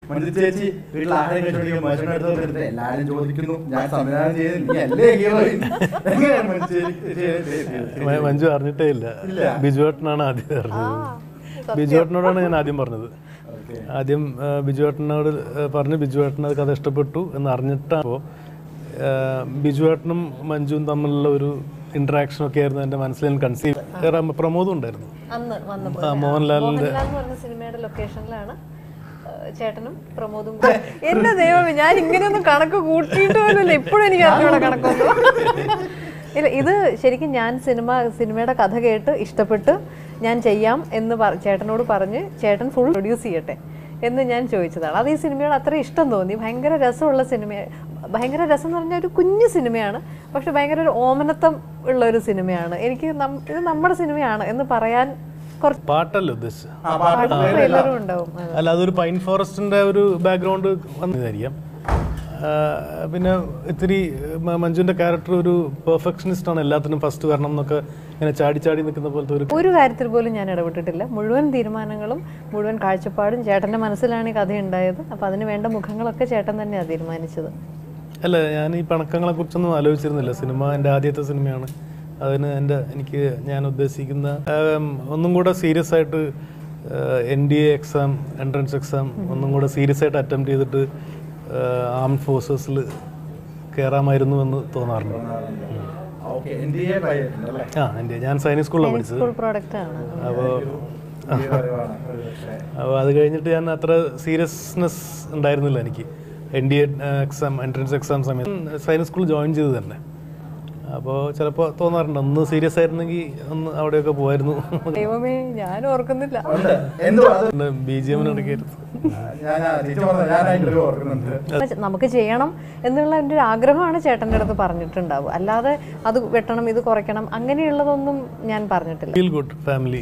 മഞ്ജു ചേച്ചി വീട്ടിൽ ആഹാരം കഴിച്ചോണ്ടിരിക്കും മനുഷ്യനടുത്ത് എല്ലാവരും ചോദിക്കുന്നു ഞാൻ സംവിധാനം ചെയ്ത് നീ അല്ലേ ഹീറോയിൻ. മഞ്ജു അറിഞ്ഞിട്ടേ ഇല്ല. ബിജുവേട്ടനാണ് ആദ്യം അറിഞ്ഞത്. ബിജുവേട്ടനോടാണ് ഞാൻ ആദ്യം പറഞ്ഞത്. ആദ്യം ബിജുവേട്ടനോട് പറഞ്ഞ് ബിജുവേട്ടന് അത് കഥ ഇഷ്ടപ്പെട്ടു എന്ന് അറിഞ്ഞിട്ടാണ് ബിജുവേട്ടനും മഞ്ജുവും തമ്മിലുള്ള ഒരു ഇന്ററാക്ഷൻ ഒക്കെ ആയിരുന്നു എൻ്റെ മനസ്സിൽ കൺസീവ്. പ്രമോദും ഉണ്ടായിരുന്നു മോഹൻലാലിന്റെ സിനിമയുടെ ലൊക്കേഷനിലാണ് ചേട്ടനും പ്രമോദും. എന്റെ ദൈവമേ, ഞാൻ ഇങ്ങനെയൊന്നും കണക്ക് കൂട്ടിയിട്ട് പോലുമില്ല. ഇപ്പോഴും എനിക്ക് അറിഞ്ഞൂടെ കണക്കൊന്നും. ഇല്ല, ഇത് ശരിക്കും ഞാൻ സിനിമയുടെ കഥ കേട്ട് ഇഷ്ടപ്പെട്ട് ഞാൻ ചെയ്യാം എന്ന് ചേട്ടനോട് പറഞ്ഞ് ചേട്ടൻ ഫുൾ പ്രൊഡ്യൂസ് ചെയ്യട്ടെ എന്ന് ഞാൻ ചോദിച്ചതാണ്. അത് ഈ സിനിമയോട് അത്ര ഇഷ്ടം തോന്നി. ഭയങ്കര രസമുള്ള സിനിമ. ഭയങ്കര രസം എന്ന് പറഞ്ഞാൽ ഒരു കുഞ്ഞു സിനിമയാണ്, പക്ഷെ ഭയങ്കര ഒരു ഓമനത്വം ഉള്ള ഒരു സിനിമയാണ്. എനിക്ക് ഇത് നമ്മുടെ സിനിമയാണ് എന്ന് പറയാൻ കുറച്ച് പാട്ടല്ലോ ഉദ്ദേശിച്ചത്. ഉണ്ടാവും. അല്ല, അതൊരു പൈൻ ഫോറസ്റ്റിന്റെ ഒരു ബാക്ക്ഗ്രൗണ്ട് വന്നതായിരിക്കാം. പിന്നെ ഇത്തിരി മഞ്ജുവിന്റെ ക്യാരക്ടർ ഒരു പെർഫെക്ഷനിസ്റ്റ് ആണ്, എല്ലാത്തിനും ഫസ്റ്റ് വരണം എന്നൊക്കെ ഇങ്ങനെ ചാടി ചാടി നിൽക്കുന്ന പോലത്തെ ഒരു കാര്യത്തിൽ പോലും ഞാൻ ഇടപെട്ടിട്ടില്ല. മുഴുവൻ തീരുമാനങ്ങളും മുഴുവൻ കാഴ്ചപ്പാടും ചേട്ടന്റെ മനസ്സിലാണ് ഈ കഥ ഉണ്ടായത്. അപ്പൊ അതിന് വേണ്ട മുഖങ്ങളൊക്കെ ചേട്ടൻ തന്നെയാണ് തീരുമാനിച്ചത്. അല്ല, ഞാൻ ഈ പണക്കങ്ങളെ കുറിച്ചൊന്നും ആലോചിച്ചിരുന്നില്ല. സിനിമ എൻ്റെ ആദ്യത്തെ സിനിമയാണ്. അതിന് ഞാൻ ഉദ്ദേശിക്കുന്ന ഒന്നും കൂടെ സീരിയസ് ആയിട്ട് NDA എക്സാം, എൻട്രൻസ് എക്സാം ഒന്നും കൂടെ സീരിയസ് ആയിട്ട് അറ്റംപ്റ്റ് ചെയ്തിട്ട് ആംഡ് ഫോഴ്സസിൽ കയറാമായിരുന്നു എന്ന് തോന്നാറുണ്ട്. ഞാൻ സൈനിക് സ്കൂളിലാണ് പഠിച്ചത്. അപ്പോൾ അത് കഴിഞ്ഞിട്ട് ഞാൻ അത്ര സീരിയസ്നെസ് ഉണ്ടായിരുന്നില്ല എനിക്ക്. NDA എക്സാം, എൻട്രൻസ് എക്സാം സമയത്ത് സൈനിക് സ്കൂൾ ജോയിൻ ചെയ്ത് തന്നെ. അപ്പോൾ ചിലപ്പോൾ തോന്നാറുണ്ട് ഒന്ന് സീരിയസ് ആയിരുന്നെങ്കിൽ ഒന്ന് അവിടെയൊക്കെ പോയിരുന്നു. ഞാൻ ഓർക്കുന്നില്ല. BGM നമുക്ക് ചെയ്യണം എന്നുള്ള എൻ്റെ ഒരു ആഗ്രഹമാണ് ചേട്ടൻ്റെ അടുത്ത് പറഞ്ഞിട്ടുണ്ടാവും. അല്ലാതെ അത് വെട്ടണം, ഇത് കുറയ്ക്കണം, അങ്ങനെയുള്ളതൊന്നും ഞാൻ പറഞ്ഞിട്ടില്ല. Feel good family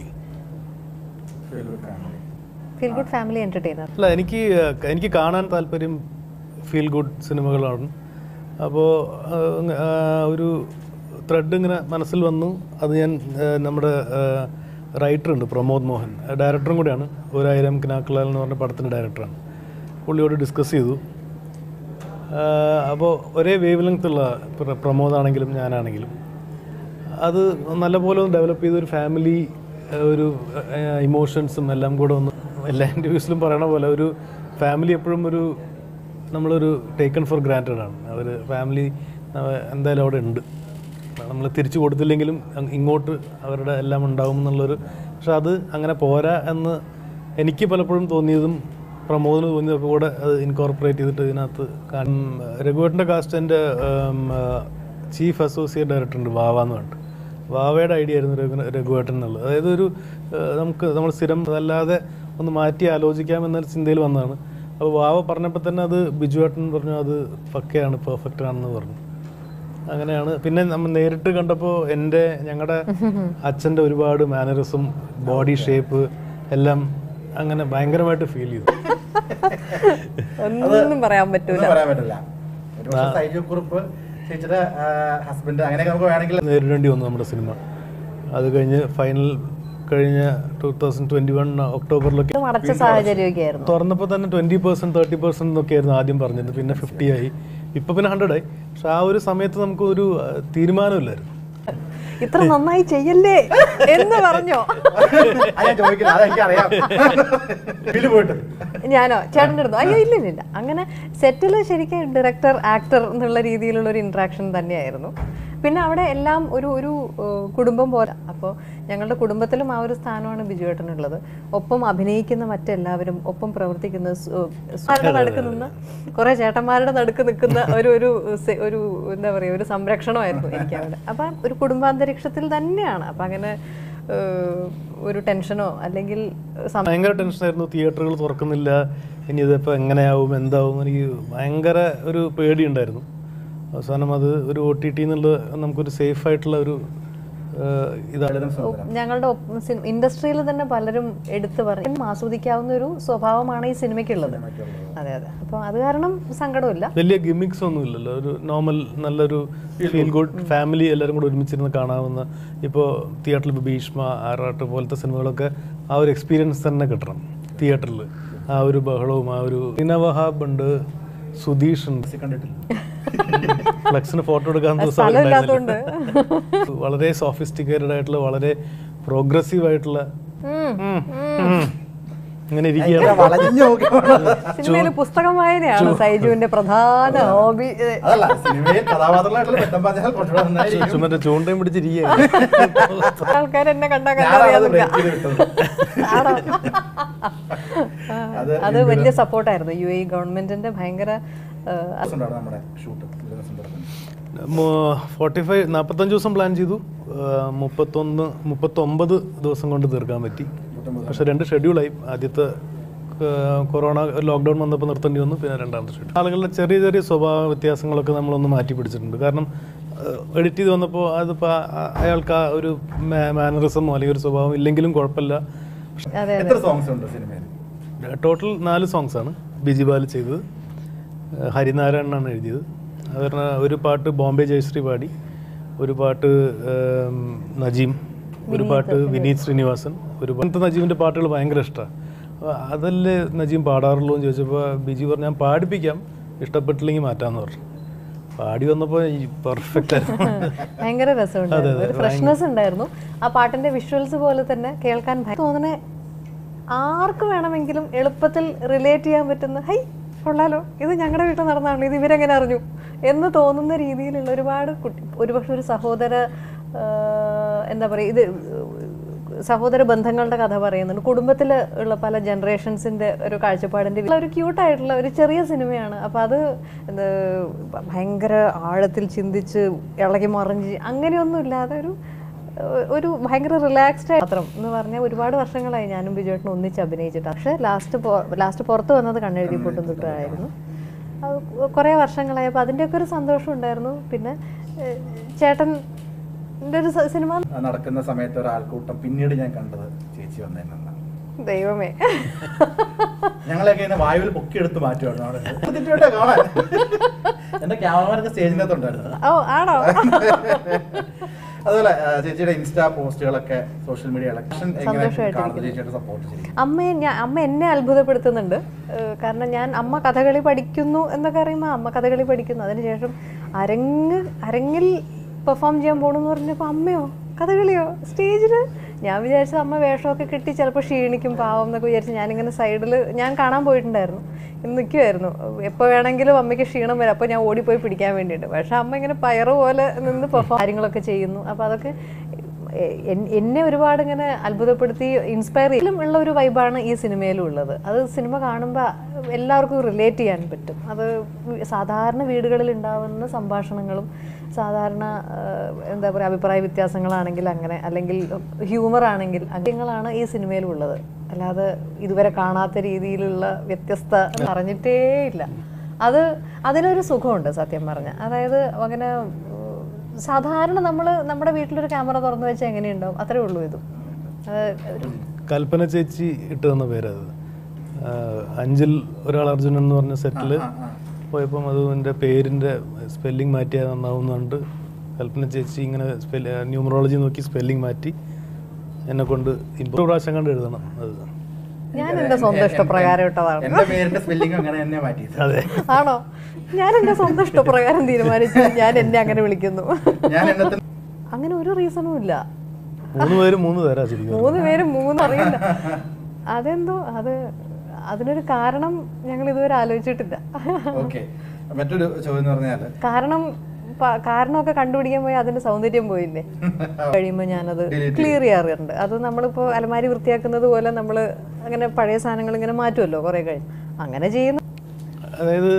entertainer. അല്ല, എനിക്ക് കാണാൻ താല്പര്യം ഫീൽ ഗുഡ് സിനിമകളാണ്. അപ്പോൾ ഒരു ത്രെഡ് ഇങ്ങനെ മനസ്സിൽ വന്നു. അത് ഞാൻ നമ്മുടെ റൈറ്ററുണ്ട് പ്രമോദ് മോഹൻ, ഡയറക്ടറും കൂടിയാണ്. 1000 കിനാക്കളാൽ എന്ന് പറഞ്ഞ പടത്തിൻ്റെ ഡയറക്ടറാണ്. പുള്ളിയോട് ഡിസ്കസ് ചെയ്തു. അപ്പോൾ ഒരേ വേവ് ലെങ്ത്തുള്ള പ്രമോദാണെങ്കിലും ഞാനാണെങ്കിലും അത് നല്ലപോലെ ഒന്ന് ഡെവലപ്പ് ചെയ്ത് ഒരു ഫാമിലി, ഒരു ഇമോഷൻസും എല്ലാം കൂടെ ഒന്ന് എല്ലാ ഇൻ്റർവ്യൂസിലും പറയണ പോലെ ഒരു ഫാമിലി എപ്പോഴും നമ്മളൊരു ടേക്കൺ ഫോർ ഗ്രാൻറ്റഡ് ആണ്. അവർ ഫാമിലി എന്തായാലും അവിടെ ഉണ്ട്. നമ്മൾ തിരിച്ചു കൊടുത്തില്ലെങ്കിലും ഇങ്ങോട്ട് അവരുടെ എല്ലാം ഉണ്ടാവും എന്നുള്ളൊരു. പക്ഷെ അത് അങ്ങനെ പോരാ എന്ന് എനിക്ക് പലപ്പോഴും തോന്നിയതും പ്രമോദിന് തോന്നിയതൊക്കെ കൂടെ അത് ഇൻകോർപ്പറേറ്റ് ചെയ്തിട്ട് ഇതിനകത്ത് രഘുവേട്ടൻ്റെ കാസ്റ്റ് എൻ്റെ ചീഫ് അസോസിയേറ്റ് ഡയറക്ടറുണ്ട് വാവാന്ന് പറഞ്ഞിട്ട്. വാവയുടെ ഐഡിയ ആയിരുന്നു രഘുവേട്ടൻ എന്നുള്ളത്. അതായത് നമ്മൾ സ്ഥിരം അതല്ലാതെ ഒന്ന് മാറ്റി ആലോചിക്കാമെന്നൊരു ചിന്തയിൽ വന്നതാണ്. അപ്പോൾ വാവ പറഞ്ഞപ്പോൾ തന്നെ അത് ബിജുവേട്ടൻ പറഞ്ഞു അത് പക്കയാണ്, പെർഫെക്റ്റ് ആണെന്ന് പറഞ്ഞു. അങ്ങനെയാണ്. പിന്നെ നമ്മൾ നേരിട്ട് കണ്ടപ്പോൾ ഞങ്ങളുടെ അച്ഛൻ്റെ ഒരുപാട് മാനറിസം, ബോഡി ഷേപ്പ് എല്ലാം അങ്ങനെ ഭയങ്കരമായിട്ട് ഫീൽ ചെയ്തു. ഒന്നും പറയാൻ പറ്റില്ല. നേരിടേണ്ടി വന്നു നമ്മുടെ സിനിമ. അത് കഴിഞ്ഞ് ഫൈനൽ കഴിഞ്ഞ 2021 ഒക്ടോബറിലൊക്കെ തുറന്നപ്പോൾ തന്നെ 20% 30% എന്നൊക്കെ ആയിരുന്നു ആദ്യം പറഞ്ഞത്. പിന്നെ 50 ആയി, ഇപ്പൊ പിന്നെ 100 ആയി. പക്ഷെ ആ ഒരു സമയത്ത് നമുക്ക് ഒരു തീരുമാനമില്ലായിരുന്നു. ഇത്ര നന്നായി ചെയ്യല്ലേ എന്ന് പറഞ്ഞോ? ഞാനോ ചേട്ടൻ്റെ അടുത്തോ? അയ്യോ ഇല്ല. അങ്ങനെ സെറ്റില് ശരിക്കും ഡയറക്ടർ ആക്ടർ എന്നുള്ള രീതിയിലുള്ള ഒരു ഇന്ററാക്ഷൻ തന്നെയായിരുന്നു. പിന്നെ അവിടെ എല്ലാം ഒരു കുടുംബം പോലെ. അപ്പോൾ ഞങ്ങളുടെ കുടുംബത്തിലും ആ ഒരു സ്ഥാനമാണ് ബിജുവേട്ടനുള്ളത്. ഒപ്പം അഭിനയിക്കുന്ന മറ്റെല്ലാവരും, ഒപ്പം പ്രവർത്തിക്കുന്ന നടുക്ക് നിന്ന് കുറേ ചേട്ടന്മാരുടെ നടുക്ക് നിൽക്കുന്ന ഒരു എന്താ പറയുക, ഒരു സംരക്ഷണമായിരുന്നു എനിക്ക് അവിടെ. അപ്പം ഒരു കുടുംബാന്തരീക്ഷത്തിൽ തന്നെയാണ്. അപ്പം അങ്ങനെ ഒരു ടെൻഷനോ അല്ലെങ്കിൽ ഭയങ്കര ടെൻഷനായിരുന്നു. തിയേറ്ററുകൾ തുറക്കുന്നില്ല, ഇനി ഇതിപ്പോൾ എങ്ങനെയാവും എന്താവും, എനിക്ക് ഭയങ്കര ഒരു പേടിയുണ്ടായിരുന്നു. അവസാനം അത് ഒരു OTT എന്നുള്ള നമുക്കൊരു സേഫ് ആയിട്ടുള്ള ഒരു ഞങ്ങളുടെ ഇൻഡസ്ട്രിയിൽ തന്നെ പലരും എടുത്തു പറഞ്ഞു ആസ്വദിക്കാവുന്ന ഒരു സ്വഭാവമാണ് ഈ സിനിമയ്ക്കുള്ളത്. അതെ. അപ്പോൾ അത് കാരണം സങ്കടമില്ല. വലിയ ഗിമിക്സ് ഒന്നും ഇല്ലല്ലോ. ഒരു നോർമൽ നല്ലൊരു ഫീൽ ഗുഡ് ഫാമിലി എല്ലാവരും കൂടെ ഒരുമിച്ചിരുന്ന് കാണാവുന്ന. ഇപ്പോൾ തിയേറ്ററിൽ ഭീഷ്മ, ആറാട്ട് പോലത്തെ സിനിമകളൊക്കെ ആ ഒരു എക്സ്പീരിയൻസ് തന്നെ കിട്ടണം തിയേറ്ററിൽ. ആ ഒരു ബഹളവും ആ ഒരു വഹാബ് ഉണ്ട്, സുധീഷ് ഉണ്ട്, ഫ്ലെക്സിന് ഫോട്ടോ എടുക്കാൻ ദിവസം വളരെ സോഫിസ്റ്റിക്കേറ്റഡ് ആയിട്ടുള്ള വളരെ പ്രോഗ്രസീവ് ആയിട്ടുള്ള ഇങ്ങനെ സിനിമയിൽ പുസ്തകം വായനയാണ് സൈജുവിന്റെ പ്രധാന ഹോബി. ചുമന്റെ ചൂണ്ടയും പിടിച്ചിരിക്കുക. ആൾക്കാരെന്നെ കണ്ടാ അത് വലിയ സപ്പോർട്ടായിരുന്നു. UAE ഗവൺമെന്റിന്റെ ഭയങ്കര 45 ദിവസം പ്ലാൻ ചെയ്തു. 39 ദിവസം കൊണ്ട് തീർക്കാൻ പറ്റി. പക്ഷെ 2 ഷെഡ്യൂളായി. ആദ്യത്തെ കൊറോണ ലോക്ക്ഡൗൺ വന്നപ്പോൾ നിർത്തേണ്ടി വന്നു. പിന്നെ രണ്ടാമത്തെ ഷെഡ്യൂൾ. ആളുകളുടെ ചെറിയ ചെറിയ സ്വഭാവ വ്യത്യാസങ്ങളൊക്കെ നമ്മളൊന്ന് മാറ്റി പിടിച്ചിട്ടുണ്ട്. കാരണം എഡിറ്റ് ചെയ്ത് വന്നപ്പോൾ അതിപ്പോൾ അയാൾക്ക് ആ ഒരു മാനറിസമോ അല്ലെങ്കിൽ ഒരു സ്വഭാവം ഇല്ലെങ്കിലും കുഴപ്പമില്ല. ടോട്ടൽ 4 സോങ്സാണ് ബിജി ബാൽ ചെയ്തത്. ഹരിനാരായണനാണ് എഴുതിയത്. അത് പറഞ്ഞാൽ ഒരു പാട്ട് ബോംബെ ജയശ്രീ പാടി, ഒരു പാട്ട് നജീം, ഒരു പാട്ട് വിനീത് ശ്രീനിവാസൻ. ഒരു പാട്ട് നജീമിൻ്റെ പാട്ടുകൾ ഭയങ്കര ഇഷ്ടമാണ്. അതല്ലേ നജീം പാടാറുള്ളൂ എന്ന് ചോദിച്ചപ്പോൾ ബിജി പറഞ്ഞു, ഞാൻ പാടിപ്പിക്കാം, ഇഷ്ടപ്പെട്ടില്ലെങ്കിൽ മാറ്റാമെന്ന് പറഞ്ഞു. പാടി വന്നപ്പോൾ പെർഫെക്റ്റ് ആയിരുന്നു. ഭയങ്കര രസമുണ്ടായിരുന്നു, ഒരു ഫ്രഷ്നെസ് ഉണ്ടായിരുന്നു. ആ പാട്ടിൻ്റെ വിഷ്വൽസ് പോലെ തന്നെ കേൾക്കാൻ തോന്നുന്നത് ആർക്ക് വേണമെങ്കിലും എളുപ്പത്തിൽ റിലേറ്റ് ചെയ്യാൻ പറ്റുന്ന, ഹൈ കൊള്ളാലോ, ഇത് ഞങ്ങളുടെ വീട്ടിൽ നടന്നാണല്ലോ, ഇത് ഇവരെങ്ങനെ അറിഞ്ഞു എന്ന് തോന്നുന്ന രീതിയിലുള്ള ഒരുപാട് ഒരുപക്ഷെ ഒരു സഹോദര എന്താ പറയുക, ഇത് സഹോദര ബന്ധങ്ങളുടെ കഥ പറയുന്നുണ്ട്. കുടുംബത്തിൽ ഉള്ള പല ജനറേഷൻസിൻ്റെ ഒരു കാഴ്ചപ്പാടിൻ്റെ ഒരു ക്യൂട്ടായിട്ടുള്ള ഒരു ചെറിയ സിനിമയാണ്. അപ്പോൾ അത് ഭയങ്കര ആഴത്തിൽ ചിന്തിച്ച് ഇളകി മറിഞ്ഞ് അങ്ങനെയൊന്നും ഇല്ലാതെ ഒരു ഭയങ്കര റിലാക്സ്ഡ് മാത്രം എന്ന് പറഞ്ഞാൽ ഒരുപാട് വർഷങ്ങളായി ഞാനും ബിജുവേട്ടനും ഒന്നിച്ച് അഭിനയിച്ചിട്ട്. പക്ഷേ ലാസ്റ്റ് പുറത്ത് വന്നത് കണ്ണെഴുതി പൊട്ടും തൊട്ടായിരുന്നു. അത് കുറേ വർഷങ്ങളായി. അപ്പോൾ അതിൻ്റെയൊക്കെ ഒരു സന്തോഷം ഉണ്ടായിരുന്നു. പിന്നെ ചേട്ടൻ്റെ ഒരു സിനിമ നടക്കുന്ന സമയത്ത് ഒരാൾക്കൂട്ടം പിന്നീട് ഞാൻ കണ്ടത് ചേച്ചി വന്നതിനാണ്. ദൈവമേ, ഞങ്ങളൊക്കെ വായുവിൽ പൊക്കിയെടുത്ത് മാറ്റുവാണ്. എന്റെ ക്യാമറമാനൊക്കെ സ്റ്റേജിനകത്തുണ്ടായിരുന്നു. ഓ ആണോ? അതുപോലെ ചേച്ചിയുടെ ഇൻസ്റ്റാ പോസ്റ്റുകളൊക്കെ സോഷ്യൽ മീഡിയ അമ്മ എന്നെ അത്ഭുതപ്പെടുത്തുന്നുണ്ട്. കാരണം അമ്മ കഥകളി പഠിക്കുന്നു എന്നൊക്കെ അറിയുമ്പോൾ അമ്മ കഥകളി പഠിക്കുന്നു. അതിനുശേഷം അരങ്ങിൽ പെർഫോം ചെയ്യാൻ പോകണമെന്ന് പറഞ്ഞപ്പോൾ അമ്മയോ കഥകളിയോ സ്റ്റേജിൽ? ഞാൻ വിചാരിച്ചത് അമ്മ വേഷമൊക്കെ കിട്ടി ചിലപ്പോൾ ക്ഷീണിക്കും പാവം എന്നൊക്കെ വിചാരിച്ച് ഞാനിങ്ങനെ സൈഡിൽ ഞാൻ കാണാൻ പോയിട്ടുണ്ടായിരുന്നു, നിൽക്കുമായിരുന്നു. എപ്പോൾ വേണമെങ്കിലും അമ്മയ്ക്ക് ക്ഷീണം വരും, അപ്പോൾ ഞാൻ ഓടിപ്പോയി പിടിക്കാൻ വേണ്ടിയിട്ട്. പക്ഷെ അമ്മ ഇങ്ങനെ പയറ് പോലെ നിന്ന് പെർഫോം കാര്യങ്ങളൊക്കെ ചെയ്യുന്നു. അപ്പോൾ അതൊക്കെ എന്നെ ഒരുപാട് ഇങ്ങനെ അത്ഭുതപ്പെടുത്തി ഇൻസ്പയർ ഉള്ള ഒരു വൈബാണ് ഈ സിനിമയിലും ഉള്ളത്. അത് സിനിമ കാണുമ്പോൾ എല്ലാവർക്കും റിലേറ്റ് ചെയ്യാൻ പറ്റും. അത് സാധാരണ വീടുകളിൽ ഉണ്ടാവുന്ന സംഭാഷണങ്ങളും സാധാരണ എന്താ പറയുക അഭിപ്രായ വ്യത്യാസങ്ങളാണെങ്കിൽ അങ്ങനെ, അല്ലെങ്കിൽ ഹ്യൂമർ ആണെങ്കിൽ അങ്ങനെയാണ് ഈ സിനിമയിലുള്ളത്. അല്ലാതെ ഇതുവരെ കാണാത്ത രീതിയിലുള്ള വ്യത്യസ്ത പറഞ്ഞിട്ടേ ഇല്ല. അതിനൊരു സുഖമുണ്ട് സത്യം പറഞ്ഞാൽ. അതായത് അങ്ങനെ സാധാരണ നമ്മുടെ വീട്ടിലൊരു ക്യാമറ തുറന്നു വെച്ചാൽ എങ്ങനെയുണ്ടാവും അത്രേ ഉള്ളൂ. ഇതും കൽപ്പന ചേച്ചി ഇട്ട് തന്ന പേരത്. അഞ്ചിൽ ഒരാൾ അർജുനൻ എന്ന് പറഞ്ഞ സെറ്റിൽ പോയപ്പം അത് എൻ്റെ പേരിൻ്റെ സ്പെല്ലിംഗ് മാറ്റിയാൽ നന്നാവുന്നുണ്ട്. കൽപ്പന ചേച്ചി ഇങ്ങനെ ന്യൂമറോളജി നോക്കി സ്പെല്ലിംഗ് മാറ്റി എന്നെ കൊണ്ട് ഇപ്പൊ പ്രാവശ്യം കണ്ട് എഴുതണം. അത് ഞാൻ എന്റെ സ്വന്തം ഇഷ്ടപ്രകാരം ഇട്ടതാണ്. അതെ, ആണോ? ഞാൻ എന്റെ സ്വന്തം ഇഷ്ടപ്രകാരം തീരുമാനിച്ചു ഞാൻ എന്നെ അങ്ങനെ വിളിക്കുന്നു. അങ്ങനെ ഒരു റീസണും ഇല്ല. 3 പേരും 3 തരാ. 3 പേരും 3 അറിയില്ല. അതെന്തോ അതിനൊരു കാരണം ഞങ്ങൾ ഇതുവരെ ആലോചിച്ചിട്ടില്ല. മറ്റൊരു ചോദ്യം എന്ന് പറഞ്ഞാൽ കാരണമൊക്കെ കണ്ടുപിടിക്കാൻ പോയി അതിന്റെ സൗന്ദര്യം പോയില്ലേ. കഴിയുമ്പോൾ ഞാനത് ക്ലിയർ ചെയ്യാറുണ്ട്. അത് നമ്മളിപ്പോൾ അലമാരി വൃത്തിയാക്കുന്നത് പോലെ നമ്മൾ അങ്ങനെ പഴയ സാധനങ്ങൾ ഇങ്ങനെ മാറ്റുമല്ലോ കുറേ കഴിഞ്ഞ് അങ്ങനെ ചെയ്യുന്നു. അതായത്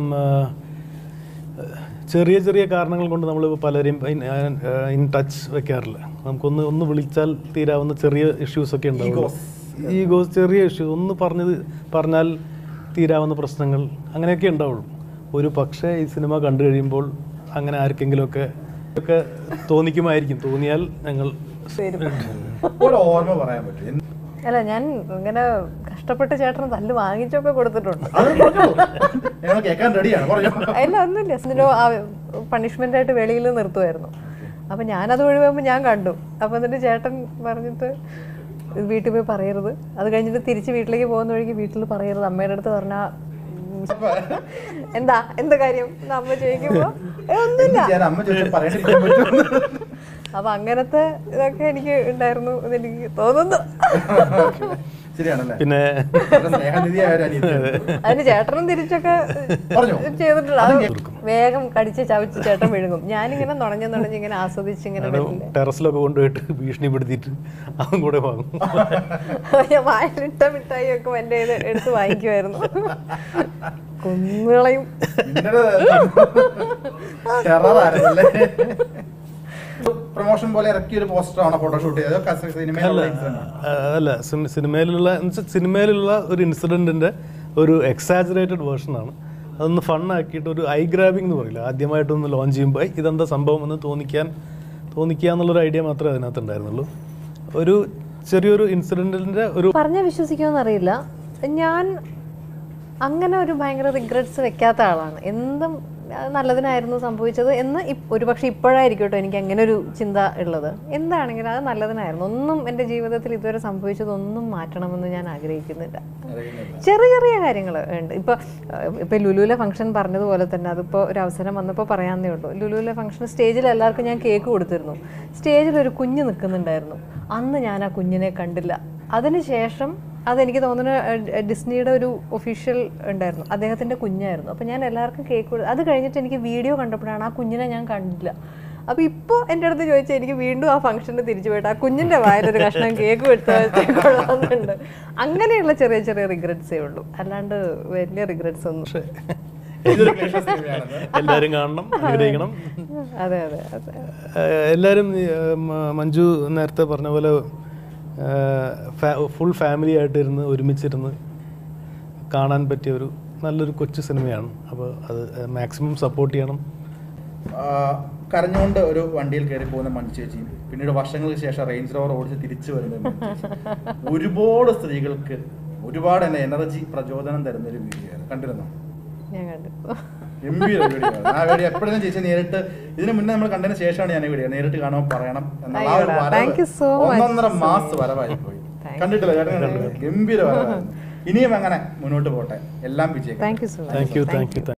ചെറിയ ചെറിയ കാരണങ്ങൾ കൊണ്ട് നമ്മൾ പലരെയും ഇൻ ടച്ച് വെക്കാറില്ല. നമുക്കൊന്ന് വിളിച്ചാൽ തീരാവുന്ന ചെറിയ ഇഷ്യൂസൊക്കെ ഉണ്ടാവും. ഈഗോസ്, ചെറിയ ഇഷ്യൂ, ഒന്ന് പറഞ്ഞാൽ തീരാവുന്ന പ്രശ്നങ്ങൾ അങ്ങനെയൊക്കെ ഉണ്ടാവുള്ളൂ. ഒരു പക്ഷേ ഈ സിനിമ കണ്ടു കഴിയുമ്പോൾ അങ്ങനെ ആർക്കെങ്കിലുമൊക്കെ തോന്നിക്കുമായിരിക്കും. തോന്നിയാൽ ഞങ്ങൾ ഓർമ്മ പറയാൻ പറ്റും. അല്ല, ഞാൻ ഇങ്ങനെ കഷ്ടപ്പെട്ട് ചേട്ടന് തല്ല് വാങ്ങിച്ചൊക്കെ കൊടുത്തിട്ടുണ്ട്. അല്ല ഒന്നുമില്ല, സിനിമ പണിഷ്മെന്റ് ആയിട്ട് വെളിയിൽ നിർത്തുമായിരുന്നു. അപ്പൊ ഞാനത് ഒഴിവാകുമ്പോൾ ഞാൻ കണ്ടു. അപ്പൊ എന്നിട്ട് ചേട്ടൻ പറഞ്ഞിട്ട് വീട്ടിൽ പോയി പറയരുത്, അത് കഴിഞ്ഞിട്ട് തിരിച്ച് വീട്ടിലേക്ക് പോകുന്ന വഴിക്ക് വീട്ടിൽ പറയരുത്, അമ്മയുടെ അടുത്ത് പറഞ്ഞാൽ എന്താ കാര്യം അമ്മ ചോദിക്കുമ്പോ ഒന്നുമില്ല. അപ്പൊ അങ്ങനത്തെ ഇതൊക്കെ എനിക്ക് ഉണ്ടായിരുന്നു എന്ന് എനിക്ക് തോന്നുന്നു. പിന്നെ അതിന് ചേട്ടനും തിരിച്ചൊക്കെ ചെയ്തിട്ടുണ്ട്. അത് വേഗം കടിച്ച് ചവച്ച് ചേട്ടൻ വിഴുങ്ങും. ഞാനിങ്ങനെ നുണഞ്ഞ് ഇങ്ങനെ ആസ്വദിച്ച് ഇങ്ങനെ ടെറസിലൊക്കെ കൊണ്ടുപോയിട്ട് ഭീഷണിപ്പെടുത്തിയിട്ട് അതും കൂടെ വാങ്ങും. ഞാൻ വായിലിട്ട മിഠായി ഒക്കെ എന്റെ എടുത്ത് വാങ്ങിക്കുമായിരുന്നു. കുന്നുകളയും പ്രൊമോഷൻ പോലെ ഇറക്കിയ ഒരു പോസ്റ്ററാണോ ഫോട്ടോഷൂട്ട് അല്ല, സിനിമയിലുള്ള ഒരു ഇൻസിഡന്റിന്റെ ഒരു എക്സാജറേറ്റഡ് വേർഷനാണ്. അതൊന്ന് ഫണ്ണാക്കിയിട്ട് ഒരു ഐ ഗ്രാബിംഗ് എന്ന് പറയില്ല, ആദ്യമായിട്ടൊന്ന് ലോഞ്ച് ചെയ്യുമ്പോൾ ഇതെന്താ സംഭവം എന്ന് തോന്നിക്കുക എന്നുള്ളൊരു ഐഡിയ മാത്രമേ അതിനകത്ത് ഉണ്ടായിരുന്നുള്ളൂ. ഒരു ചെറിയൊരു ഇൻസിഡന്റിന്റെ ഒരു പറഞ്ഞാൽ വിശ്വസിക്കുമെന്ന് അറിയില്ല, ഞാൻ അങ്ങനെ ഒരു ഭയങ്കര റിഗ്രറ്റ്സ് വെക്കാത്ത ആളാണ്. എന്തും നല്ലതിനായിരുന്നു സംഭവിച്ചത് എന്ന് ഒരുപക്ഷെ ഇപ്പോഴായിരിക്കും കേട്ടോ എനിക്ക് അങ്ങനെ ഒരു ചിന്ത ഉള്ളത്. എന്താണെങ്കിലും അത് നല്ലതിനായിരുന്നു. ഒന്നും എൻ്റെ ജീവിതത്തിൽ ഇതുവരെ സംഭവിച്ചതൊന്നും മാറ്റണമെന്ന് ഞാൻ ആഗ്രഹിക്കുന്നില്ല. ചെറിയ ചെറിയ കാര്യങ്ങൾ ഉണ്ട്. ഇപ്പം ലുലുവിലെ ഫംഗ്ഷൻ പറഞ്ഞതുപോലെ തന്നെ അതിപ്പോൾ ഒരു അവസരം വന്നപ്പോൾ പറയാമെന്നേ ഉള്ളൂ. ലുലുവിലെ ഫംഗ്ഷൻ സ്റ്റേജിൽ എല്ലാവർക്കും ഞാൻ കേക്ക് കൊടുത്തിരുന്നു. സ്റ്റേജിൽ ഒരു കുഞ്ഞ് നിൽക്കുന്നുണ്ടായിരുന്നു. അന്ന് ഞാൻ ആ കുഞ്ഞിനെ കണ്ടില്ല. അതിനുശേഷം അതെനിക്ക് തോന്നുന്നു ഡിസ്നിയുടെ ഒരു ഒഫീഷ്യൽ ഉണ്ടായിരുന്നു, അദ്ദേഹത്തിൻ്റെ കുഞ്ഞായിരുന്നു. അപ്പോൾ ഞാൻ എല്ലാവർക്കും കേക്ക് അത് കഴിഞ്ഞിട്ട് എനിക്ക് വീഡിയോ കണ്ടപ്പോഴാണ് ആ കുഞ്ഞിനെ ഞാൻ കണ്ടില്ല. അപ്പോൾ ഇപ്പോൾ എൻ്റെ അടുത്ത് ചോദിച്ചാൽ എനിക്ക് വീണ്ടും ആ ഫംഗ്ഷന് തിരിച്ചു പോയിട്ട് ആ കുഞ്ഞിൻ്റെ വായിലൊരു കഷ്ണം കേക്ക് വെട്ടുന്നുണ്ട്. അങ്ങനെയുള്ള ചെറിയ ചെറിയ റിഗ്രറ്റ്സേ ഉള്ളൂ, അല്ലാണ്ട് വലിയ റിഗ്രറ്റ്സ് ഒന്നും. എല്ലാവരും കാണണം, ആഗ്രഹിക്കണം. അതെ അതെ അതെ. എല്ലാവരും മഞ്ജു നേരത്തെ പറഞ്ഞ പോലെ ഫുൾ ഫാമിലി ആയിട്ടിരുന്ന് ഒരുമിച്ചിരുന്ന് കാണാൻ പറ്റിയ ഒരു നല്ലൊരു കൊച്ചു സിനിമയാണ്. അപ്പോൾ അത് മാക്സിമം സപ്പോർട്ട് ചെയ്യണം. കരഞ്ഞുകൊണ്ട് ഒരു വണ്ടിയിൽ കയറി പോകുന്ന മഞ്ജു ചേച്ചിയും പിന്നീട് വർഷങ്ങൾക്ക് ശേഷം റേഞ്ച് റോവർ ഓടിച്ച് തിരിച്ചു വരുന്ന ഒരുപാട് സ്ത്രീകൾക്ക് ഒരുപാട് എനർജി പ്രചോദനം തരുന്ന ഒരു വീഡിയോ ആണ്. കണ്ടിരുന്നോ? ഞാൻ കണ്ടു. ഗംഭീര വീഡിയോ ആണ് ആ വീഡിയോ. എപ്പോഴും ചേച്ചി നേരിട്ട് ഇതിന് മുന്നേ നമ്മൾ കണ്ടതിന് ശേഷമാണ് ഞാൻ ഈ വീഡിയോ നേരിട്ട് കാണുമ്പോൾ പറയണം എന്നുള്ള ഒന്നൊന്നര മാസം വരവായി പോയി. കണ്ടിട്ടില്ല ചേട്ടൻ? ഗംഭീര വരവായിരുന്നു. ഇനിയും അങ്ങനെ മുന്നോട്ട് പോട്ടെ. എല്ലാം വിജയിക്കും. Thank U.